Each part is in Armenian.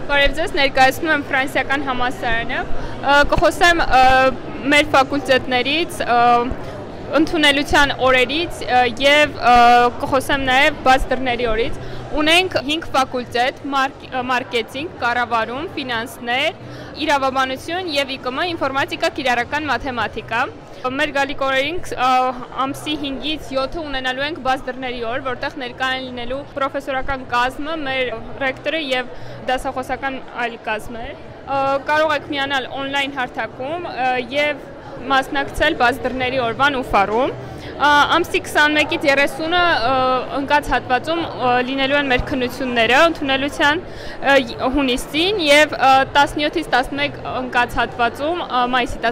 Բարև ձեզ, ներկայացնում եմ ֆրանսիական համալսարանը, կխոսեմ մեր ֆակուլտետներից, ընդունելության օրերից և կխոսեմ նաև բաց դռների օրից։ Ունենք 5 ֆակուլտետ՝ մարքեթինգ, կառավարում, ֆինանսներ, իրավաբանություն և ԻԿՄ, ինֆորմատիկա, կիրառական մաթեմատիկա։ Մեր գալիք օրերին ամսի 5-ից 7-ը ունենալու ենք բաց դռների օր, որտեղ ներկա են լինելու պրոֆեսորական կազմը, մեր ռեկտորը և դասախոսական այլ կազմեր։ Կարող եք միանալ օնլայն հարթակում և մասնակցել բաց դռների օրվան ուֆարում։ Ամսի 21-ից 30-ը ընկած հատվածում լինելու են մեր քննությունները ընդունելության հունիսին և 17-ից 11 ընկած հատվածում, մայիսի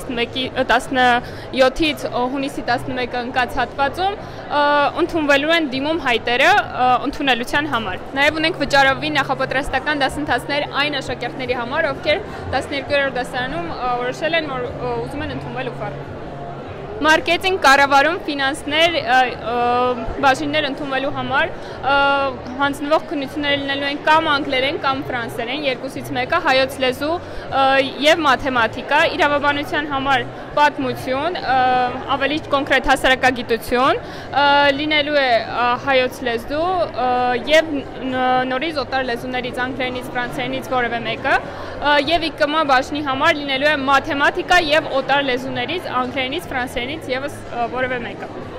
17-ից հունիսի 11-ը ընկած հատվածում ընդունվելու են դիմում հայտերը ընդունելության համար։ Նաև ունենք վճարովի նախապատրաստական դասընթացներ այն աշակերտների համար, ովքեր 12-րդ դասարանում որոշել են, որ ուզում են ընդունվել ուֆար։ Մարքեթինգ, կառավարում, ֆինանսներ, բաժիններ ընդունվելու համար հանձնվող քննությունները լինելու են կամ անգլերեն, կամ ֆրանսերեն, երկուսից մեկը, հայոց լեզու և մաթեմատիկա, իրավաբանության համար պատմություն, ավելի կոնկրետ հասարակագիտություն, լինելու է հայոց լեզու և նորից օտար լեզուներից, անգլերենից, ֆրանսերենից որևէ մեկը, և ԻԿՄ բաժնի համար լինելու է մաթեմատիկա և օտար լեզուներից, անգլերենից, ֆրանսերենից ևս որևէ մեկը։